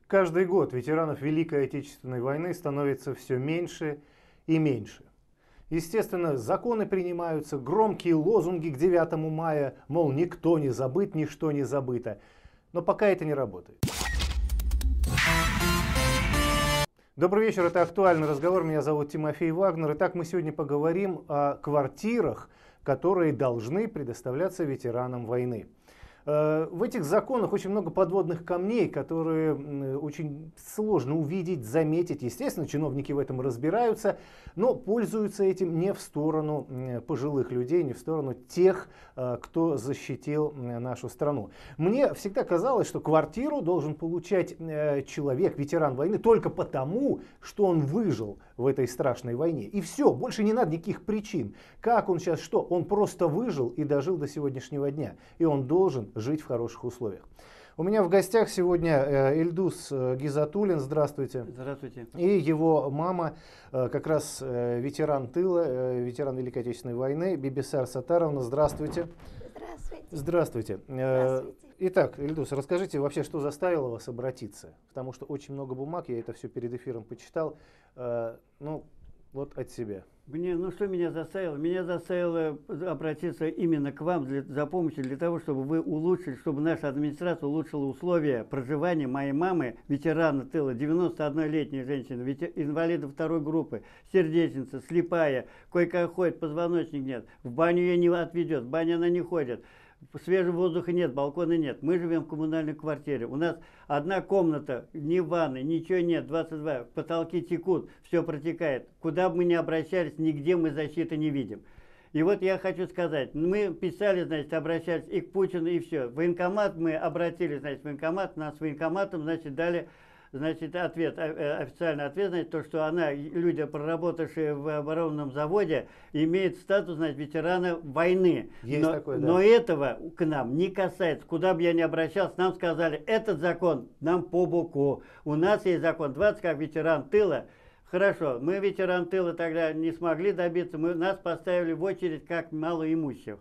Каждый год ветеранов Великой Отечественной войны становится все меньше и меньше. Естественно, законы принимаются, громкие лозунги к 9 мая, мол, никто не забыт, ничто не забыто. Но пока это не работает. Добрый вечер, это «Актуальный разговор», меня зовут Тимофей Вагнер. Итак, мы сегодня поговорим о квартирах, которые должны предоставляться ветеранам войны. В этих законах очень много подводных камней, которые очень сложно увидеть, заметить. Естественно, чиновники в этом разбираются, но пользуются этим не в сторону пожилых людей, не в сторону тех, кто защитил нашу страну. Мне всегда казалось, что квартиру должен получать человек, ветеран войны, только потому, что он выжил в этой страшной войне. И все, больше не надо никаких причин. Как он сейчас, что? Он просто выжил и дожил до сегодняшнего дня. И он должен жить в хороших условиях. У меня в гостях сегодня Ильдус Гизатуллин, здравствуйте. Здравствуйте. И его мама, как раз ветеран тыла, ветеран Великой Отечественной войны, Бибисар Саттаровна, здравствуйте. Здравствуйте. Здравствуйте. Здравствуйте. Итак, Ильдус, расскажите вообще, что заставило вас обратиться? Потому что очень много бумаг, я это все перед эфиром почитал. Ну, вот от себя. Что меня заставило? Меня заставило обратиться именно к вам за помощью, для того, чтобы вы улучшили, чтобы наша администрация улучшила условия проживания моей мамы, ветерана тыла, 91-летней женщины, инвалида второй группы, сердечница, слепая, кое-как ходит, позвоночник нет, в баню ее не отведет, в баню она не ходит. Свежего воздуха нет, балкона нет. Мы живем в коммунальной квартире. У нас одна комната, ни ванны, ничего нет, 22, потолки текут, все протекает. Куда бы мы ни обращались, нигде мы защиты не видим. И вот я хочу сказать, мы писали, значит, обращались и к Путину, и все. В военкомат мы обратились, значит, в военкомат, нас военкоматом, значит, дали, значит, ответ, официальный ответ, значит, то, что она, люди, проработавшие в оборонном заводе, имеют статус, значит, ветерана войны. Есть такое, да. Но этого к нам не касается. Куда бы я ни обращался, нам сказали, этот закон нам по боку. У нас есть закон 20, как ветеран тыла. Хорошо, мы ветеран тыла тогда не смогли добиться, нас поставили в очередь как малоимущих.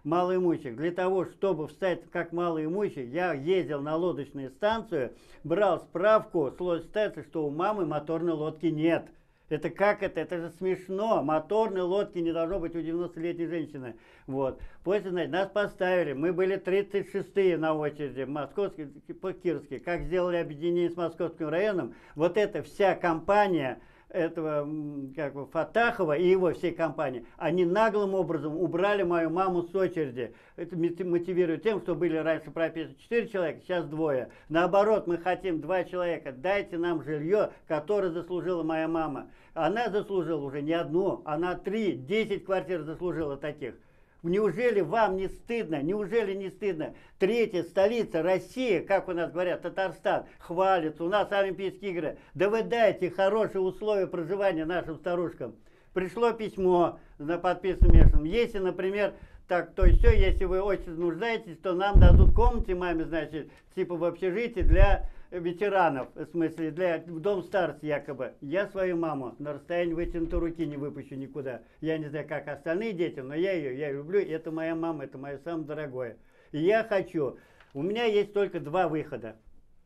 Для того, чтобы встать как малоимущий, я ездил на лодочную станцию, брал справку с лодочной станции, что у мамы моторной лодки нет. Это как это? Это же смешно. Моторной лодки не должно быть у 90-летней женщины. Вот. После, значит, нас поставили. Мы были 36-е на очереди, московские, кировские. Как сделали объединение с Московским районом, вот эта вся компания этого как бы Фатахова и его всей компании, они наглым образом убрали мою маму с очереди. Это мотивирует тем, что были раньше прописаны 4 человека, сейчас 2. Наоборот, мы хотим 2 человека. Дайте нам жилье, которое заслужила моя мама. Она заслужила уже не одну, она 3, 10 квартир заслужила таких. Неужели вам не стыдно? Неужели не стыдно? 3-я столица России, как у нас говорят, Татарстан, хвалится, у нас Олимпийские игры. Да вы дайте хорошие условия проживания нашим старушкам. Пришло письмо на подписанном местном. Если, например, так, то есть все, если вы очень нуждаетесь, то нам дадут комнаты маме, значит, типа в общежитии для ветеранов, в смысле, для дом старости якобы. Я свою маму на расстоянии вытянутой руки не выпущу никуда. Я не знаю, как остальные дети, но я люблю, и это моя мама, это мое самое дорогое. И я хочу, у меня есть только 2 выхода.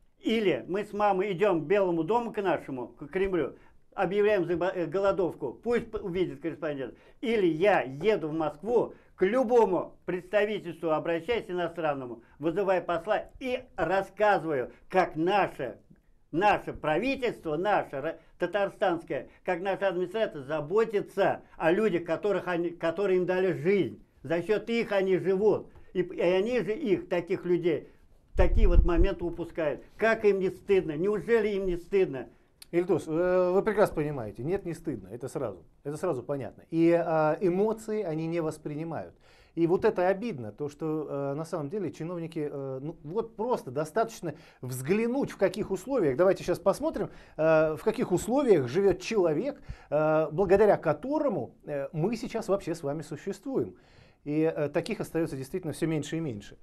Или мы с мамой идем к Белому дому, к нашему, к Кремлю, объявляем голодовку, пусть увидит корреспондент. Или я еду в Москву, к любому представительству обращаюсь иностранному, вызываю посла и рассказываю, как наше правительство, наше татарстанское, как наша администрация заботится о людях, которые им дали жизнь. За счет их они живут. И они же их, таких людей, такие вот моменты упускают. Как им не стыдно? Неужели им не стыдно? Ильдус, вы прекрасно понимаете, нет, не стыдно, это сразу понятно. И эмоции они не воспринимают. И вот это обидно, то что на самом деле чиновники, ну, вот просто достаточно взглянуть, в каких условиях, давайте сейчас посмотрим, в каких условиях живет человек, благодаря которому мы сейчас вообще с вами существуем. И таких остается действительно все меньше и меньше.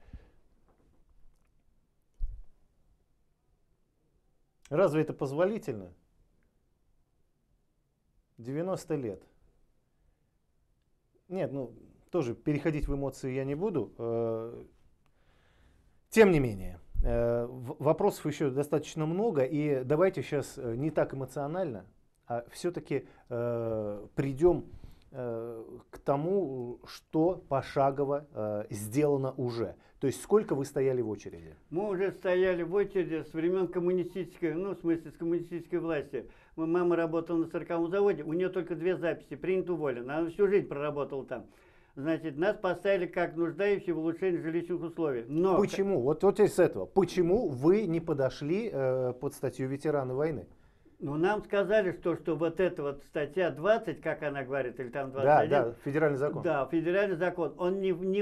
Разве это позволительно? 90 лет. Нет, ну, тоже переходить в эмоции я не буду. Тем не менее, Вопросов еще достаточно много, и давайте сейчас не так эмоционально, а все-таки придем к тому, что пошагово сделано уже. То есть сколько вы стояли в очереди? Мы уже стояли в очереди с времен коммунистической, ну, в смысле, с коммунистической власти. Мама работала на 40-м заводе, у нее только 2 записи, принят, уволен. Она всю жизнь проработала там. Значит, нас поставили как нуждающие в улучшении жилищных условий. Но... Почему? Вот с этого. Почему вы не подошли под статью ветераны войны? Ну, нам сказали, что вот эта вот статья 20, как она говорит, или там 21. Да, федеральный закон. Да, федеральный закон. Он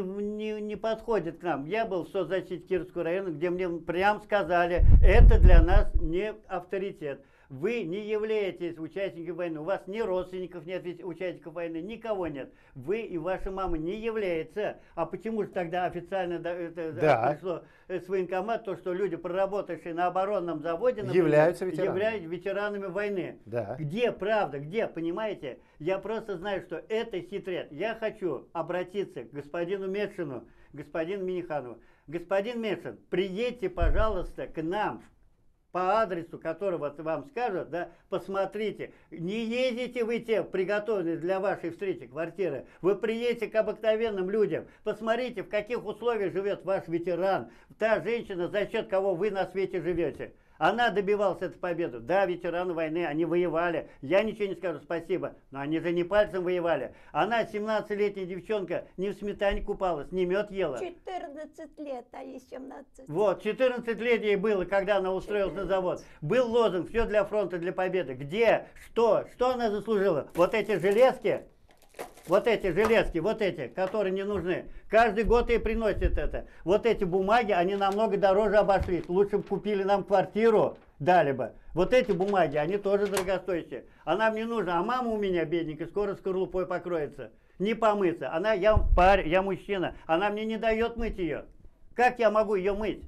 не подходит к нам. Я был в соцзащите Кировского района, где мне прям сказали, это для нас не авторитет. Вы не являетесь участником войны, у вас ни родственников нет участников войны, никого нет. Вы и ваша мама не являются. А почему же тогда официально пришло с военкомата, то, что люди, проработавшие на оборонном заводе, например, являются ветеранами войны? Да. Где правда, где, понимаете? Я просто знаю, что это хитрец. Я хочу обратиться к господину Медшину, господину Миниханову. Господин Медшин, приедьте, пожалуйста, к нам по адресу, который вот вам скажут, да, посмотрите. Не ездите вы те приготовленные для вашей встречи квартиры. Вы приедете к обыкновенным людям. Посмотрите, в каких условиях живет ваш ветеран. Та женщина, за счет кого вы на свете живете. Она добивалась этой победы. Да, ветераны войны, они воевали. Я ничего не скажу, спасибо. Но они же не пальцем воевали. Она, 17-летняя девчонка, не в сметане купалась, не мед ела. 14 лет, а ей 17. Вот, 14 лет ей было, когда она устроилась на завод. Был лозунг «Все для фронта, для победы». Где? Что? Что она заслужила? Вот эти железки, вот эти, которые не нужны. Каждый год ей приносят это. Вот эти бумаги, они намного дороже обошлись. Лучше бы купили нам квартиру, дали бы. Вот эти бумаги, они тоже дорогостоящие. А нам не нужно. А мама у меня, бедненькая, скоро скорлупой покроется. Не помыться. Я парень, я мужчина. Она мне не дает мыть ее. Как я могу ее мыть?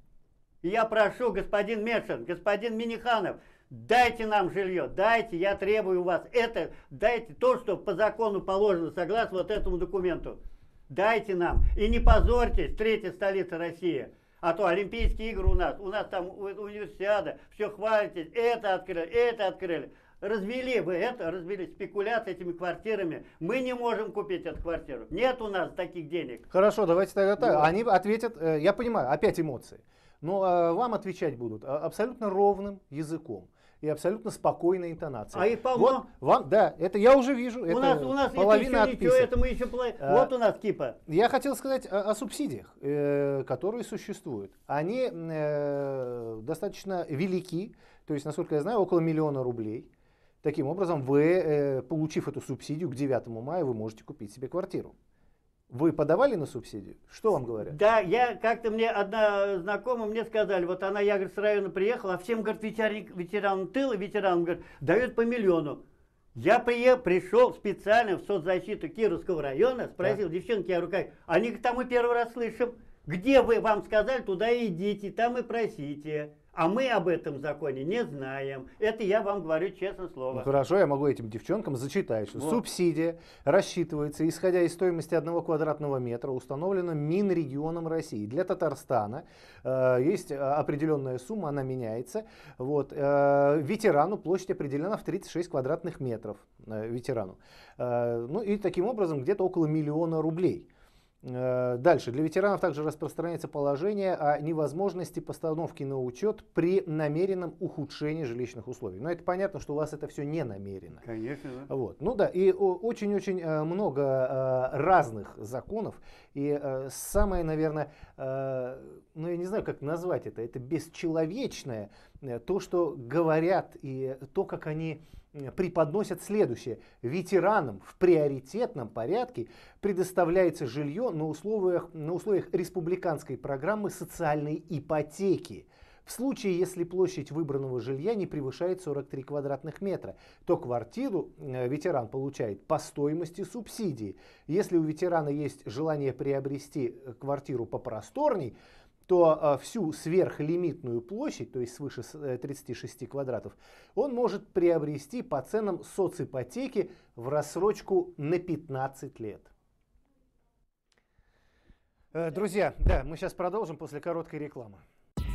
И я прошу, господин Медшин, господин Миниханов, дайте нам жилье, дайте, я требую у вас это, дайте то, что по закону положено, согласно вот этому документу. Дайте нам. И не позорьтесь, 3-я столица России. А то Олимпийские игры у нас там универсиада, все хвалитесь, это открыли. Развели спекуляции этими квартирами. Мы не можем купить эту квартиру. Нет у нас таких денег. Хорошо, давайте тогда так. Они ответят, я понимаю, опять эмоции. Но вам отвечать будут абсолютно ровным языком и абсолютно спокойной интонацией. А их полно. Вот, да, это я уже вижу. У нас половина это еще ничего, это мы еще... Вот у нас кипа. Я хотел сказать о субсидиях, которые существуют. Они достаточно велики, то есть, насколько я знаю, около 1 000 000 рублей. Таким образом, вы, получив эту субсидию, к 9 мая вы можете купить себе квартиру. Вы подавали на субсидию? Что вам говорят? Да, как-то мне одна знакомая мне сказали, вот она, я, говорит, с района приехала, а всем, говорит, ветеранам тыла, ветеранам, говорит, дают по 1 000 000. Я пришел специально в соцзащиту Кировского района, спросил, да. Девчонки, я рукой, они там мы первый раз слышим. Где вы, вам сказали, туда идите, там и просите. А мы об этом законе не знаем. Это я вам говорю честное слово. Ну, хорошо, я могу этим девчонкам зачитать, что вот. Субсидия рассчитывается, исходя из стоимости 1 квадратного метра, установлена Минрегионом России. Для Татарстана есть определенная сумма, она меняется. Вот. Ветерану площадь определена в 36 квадратных метров. Ветерану. Ну и таким образом где-то около 1 000 000 рублей. Дальше. Для ветеранов также распространяется положение о невозможности постановки на учет при намеренном ухудшении жилищных условий. Но это понятно, что у вас это все не намеренно. Конечно. Да. Вот. Ну да, и очень-очень много разных законов. И самое, наверное, ну я не знаю, как назвать это бесчеловечное, то, что говорят и то, как они преподносят следующее. Ветеранам в приоритетном порядке предоставляется жилье на условиях республиканской программы социальной ипотеки. В случае, если площадь выбранного жилья не превышает 43 квадратных метра, то квартиру ветеран получает по стоимости субсидии. Если у ветерана есть желание приобрести квартиру попросторней, то всю сверхлимитную площадь, то есть свыше 36 квадратов, он может приобрести по ценам соципотеки в рассрочку на 15 лет. Друзья, да, мы сейчас продолжим после короткой рекламы.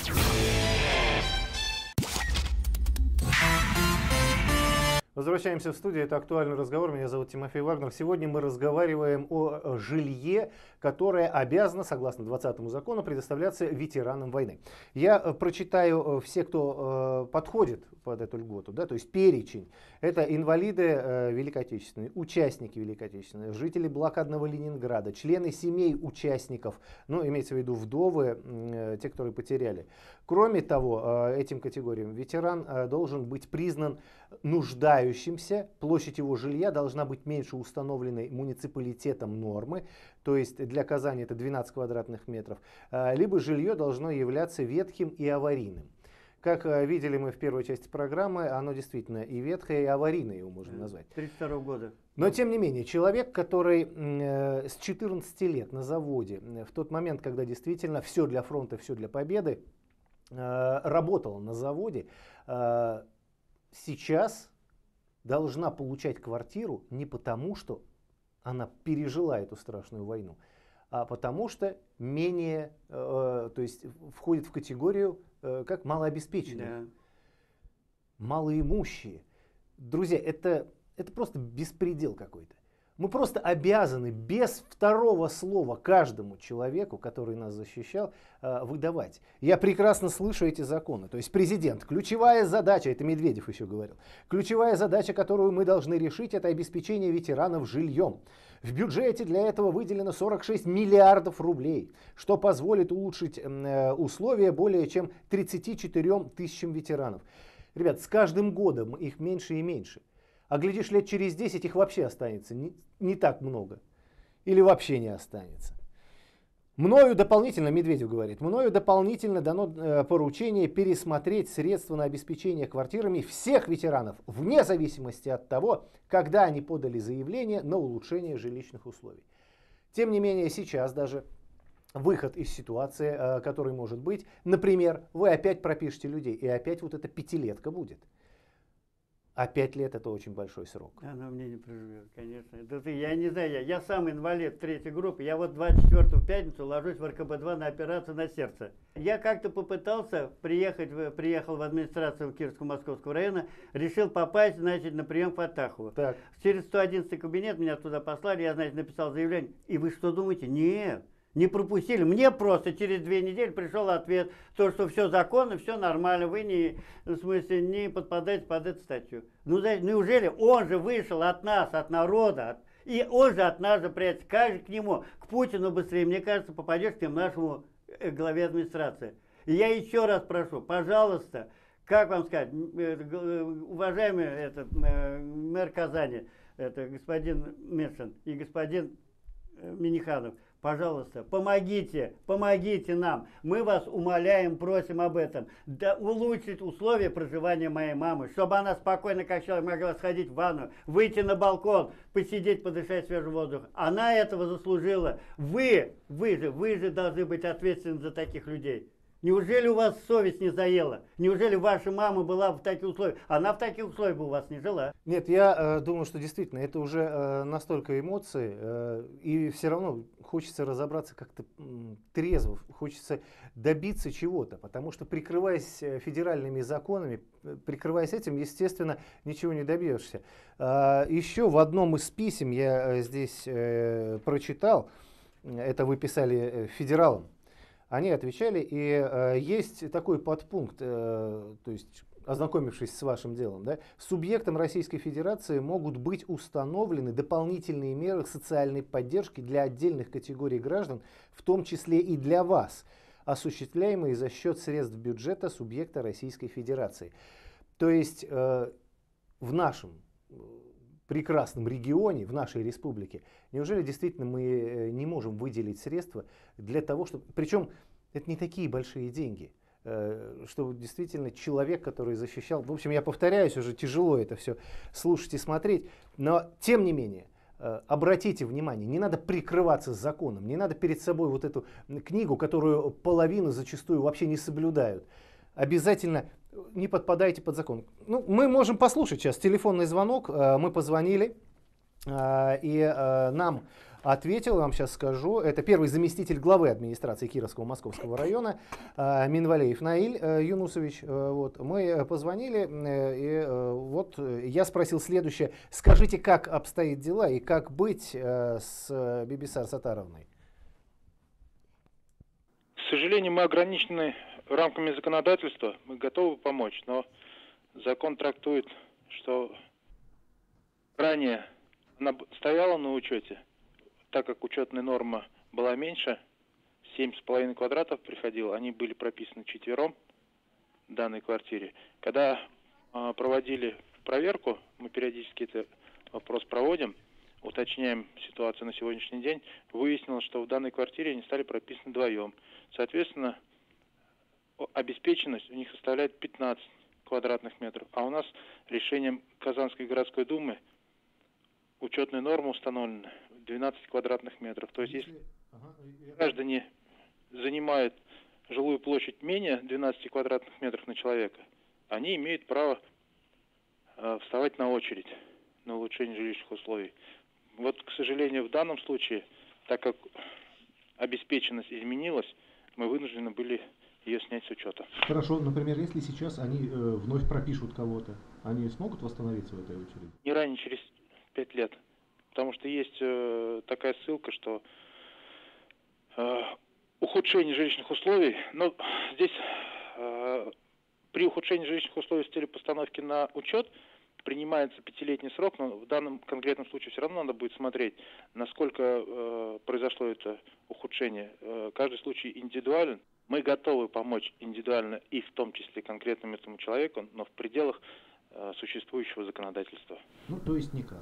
Возвращаемся в студию. Это «Актуальный разговор». Меня зовут Тимофей Вагнер. Сегодня мы разговариваем о жилье, которое обязано, согласно 20-му закону, предоставляться ветеранам войны. Я прочитаю все, кто подходит под эту льготу, да, то есть перечень. Это инвалиды Великой Отечественной, участники Великой Отечественной, жители блокадного Ленинграда, члены семей участников, ну, имеется в виду вдовы, те, которые потеряли. Кроме того, этим категориям ветеран должен быть признан нуждающимся, площадь его жилья должна быть меньше установленной муниципалитетом нормы, то есть для Казани это 12 квадратных метров, либо жилье должно являться ветхим и аварийным. Как видели мы в первой части программы, оно действительно и ветхое, и аварийное его можно назвать. 1932 года. Но тем не менее, человек, который с 14 лет на заводе, в тот момент, когда действительно все для фронта, все для победы, работал на заводе, сейчас должна получать квартиру не потому, что она пережила эту страшную войну, а потому что менее, то есть входит в категорию как малообеспеченные, Да. малоимущие. Друзья, это просто беспредел какой-то. Мы просто обязаны без второго слова каждому человеку, который нас защищал, выдавать. Я прекрасно слышу эти законы. То есть президент, ключевая задача, это Медведев еще говорил, ключевая задача, которую мы должны решить, это обеспечение ветеранов жильем. В бюджете для этого выделено 46 миллиардов рублей, что позволит улучшить условия более чем 34 тысячам ветеранов. Ребят, с каждым годом их меньше и меньше. А глядишь, лет через 10 их вообще останется не так много. Или вообще не останется. Мною дополнительно, Медведев говорит, мною дополнительно дано поручение пересмотреть средства на обеспечение квартирами всех ветеранов, вне зависимости от того, когда они подали заявление на улучшение жилищных условий. Тем не менее, сейчас даже выход из ситуации, который может быть, например, вы опять пропишете людей, и опять вот эта пятилетка будет. А 5 лет это очень большой срок. Она мне не проживет, конечно. Я не знаю, я сам инвалид третьей группы. Я вот 24-ю пятницу ложусь в РКБ-2 на операцию на сердце. Я как-то попытался приехал в администрацию Кировско-Московского района, решил попасть, значит, на прием к Фаттахову. Так. Через 111 кабинет меня туда послали, я, значит, написал заявление. И вы что думаете? Нет. Не пропустили. Мне просто через 2 недели пришел ответ, то, что все законно, все нормально, вы не подпадаете под эту статью. Ну, неужели он же вышел от нас, от народа, и он же от нас же прячется. Как же к нему, к Путину быстрее, мне кажется, попадешь к нашему главе администрации. И я еще раз прошу, пожалуйста, как вам сказать, уважаемый мэр Казани, это господин Мешин и господин Миниханов, пожалуйста, помогите нам. Мы вас умоляем, просим об этом. Да, улучшить условия проживания моей мамы, чтобы она спокойно, как человек, могла сходить в ванну, выйти на балкон, посидеть, подышать свежим воздухом. Она этого заслужила. Вы же должны быть ответственны за таких людей. Неужели у вас совесть не заела? Неужели ваша мама была в таких условиях? Она в таких условиях бы у вас не жила. Нет, я думаю, что действительно это уже настолько эмоции, и все равно хочется разобраться как-то трезво, хочется добиться чего-то, потому что, прикрываясь федеральными законами, прикрываясь этим, естественно, ничего не добьешься. Еще в одном из писем я здесь прочитал, это вы писали федералам, они отвечали, и есть такой подпункт, то есть, ознакомившись с вашим делом, да, субъектам Российской Федерации могут быть установлены дополнительные меры социальной поддержки для отдельных категорий граждан, в том числе и для вас, осуществляемые за счет средств бюджета субъекта Российской Федерации. То есть в нашем прекрасном регионе, в нашей республике, неужели действительно мы не можем выделить средства для того, чтобы... Причем это не такие большие деньги, чтобы действительно человек, который защищал... В общем, я повторяюсь, уже тяжело это все слушать и смотреть, но тем не менее, обратите внимание, не надо прикрываться законом, не надо перед собой вот эту книгу, которую половину зачастую вообще не соблюдают. Обязательно не подпадайте под закон. Ну, мы можем послушать сейчас телефонный звонок. Мы позвонили, и нам ответил, я вам сейчас скажу. Это первый заместитель главы администрации Кировского Московского района Минвалеев Наиль Юнусович. Вот. Мы позвонили, и вот я спросил следующее. Скажите, как обстоят дела и как быть с Бибисар Саттаровной? К сожалению, мы ограничены рамками законодательства. Мы готовы помочь, но закон трактует, что ранее она стояла на учете, так как учетная норма была меньше, 7,5 квадратов приходило, они были прописаны четвером в данной квартире. Когда проводили проверку, мы периодически этот вопрос проводим, уточняем ситуацию на сегодняшний день, выяснилось, что в данной квартире они стали прописаны вдвоем. Соответственно, обеспеченность у них составляет 15 квадратных метров, а у нас решением Казанской городской думы учетная норма установлена 12 квадратных метров. То есть, если граждане занимают жилую площадь менее 12 квадратных метров на человека, они имеют право вставать на очередь на улучшение жилищных условий. Вот, к сожалению, в данном случае, так как обеспеченность изменилась, мы вынуждены были ее снять с учета. Хорошо, например, если сейчас они вновь пропишут кого-то, они смогут восстановиться в этой очереди? Не ранее через 5 лет. Потому что есть такая ссылка, что ухудшение жилищных условий, но здесь при ухудшении жилищных условий с целью постановки на учет принимается 5-летний срок, но в данном конкретном случае все равно надо будет смотреть, насколько произошло это ухудшение. Каждый случай индивидуален. Мы готовы помочь индивидуально и в том числе конкретному этому человеку, но в пределах существующего законодательства. Ну, то есть никак.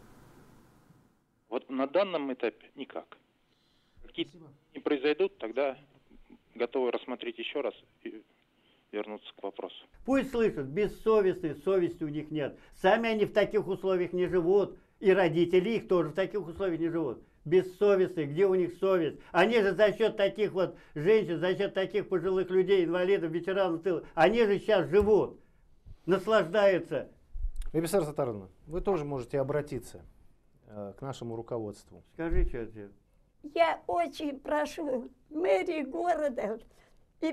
Вот на данном этапе никак. Какие-то не произойдут, тогда готовы рассмотреть еще раз и вернуться к вопросу. Пусть слышат, бессовестные, совести у них нет. Сами они в таких условиях не живут, и родители их тоже в таких условиях не живут. Бессовестные, где у них совесть? Они же за счет таких вот женщин, за счет таких пожилых людей, инвалидов, ветеранов тыла, они же сейчас живут, наслаждаются. Бибисар Саттаровна, вы тоже можете обратиться к нашему руководству. Скажи, что это? Я очень прошу мэрии города и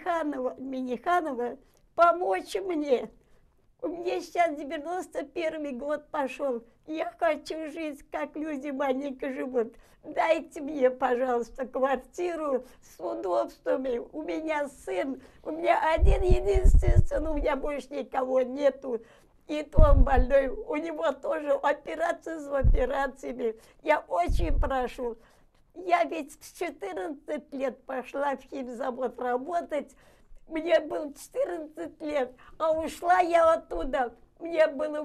Миниханова помочь мне. У меня сейчас 91 год пошел. Я хочу жить, как люди маленько живут. Дайте мне, пожалуйста, квартиру с удобствами. У меня сын, у меня один единственный сын, у меня больше никого нету. И то он больной, у него тоже операции за операциями. Я очень прошу. Я ведь в 14 лет пошла в химзавод работать. Мне было 14 лет, а ушла я оттуда. Мне было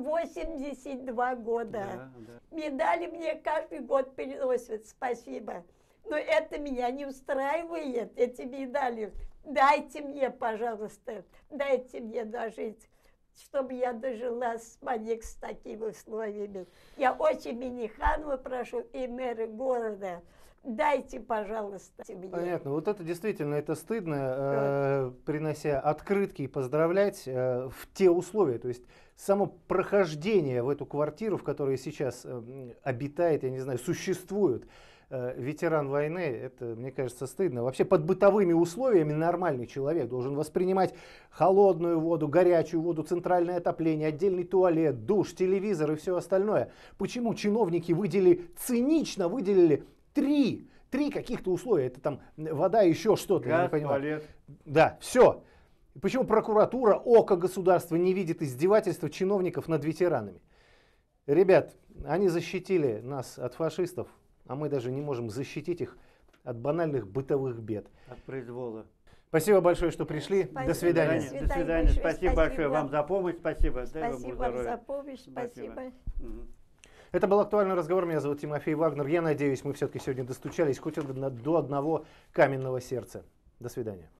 82 года. Да. Медали мне каждый год переносят, спасибо. Но это меня не устраивает, эти медали. Дайте мне, пожалуйста, дайте мне дожить, чтобы я дожила с такими условиями. Я очень Миниханова прошу и мэра города. Дайте, пожалуйста, мне. Понятно. Вот это действительно, это стыдно, принося открытки и поздравлять в те условия. То есть само прохождение в эту квартиру, в которой сейчас обитает, я не знаю, существует ветеран войны, это, мне кажется, стыдно. Вообще под бытовыми условиями нормальный человек должен воспринимать холодную воду, горячую воду, центральное отопление, отдельный туалет, душ, телевизор и все остальное. Почему чиновники цинично выделили три каких-то условия? Это там вода, еще что-то, я не понимаю. Туалет. Да, все. Почему прокуратура, око государства не видит издевательства чиновников над ветеранами? Ребят, они защитили нас от фашистов, а мы даже не можем защитить их от банальных бытовых бед. От произвола. Спасибо большое, что пришли. Спасибо. До свидания. До свидания. Спасибо большое вам за помощь. Спасибо. Спасибо вам за помощь. Спасибо. Это был актуальный разговор. Меня зовут Тимофей Вагнер. Я надеюсь, мы все-таки сегодня достучались хоть до одного каменного сердца. До свидания.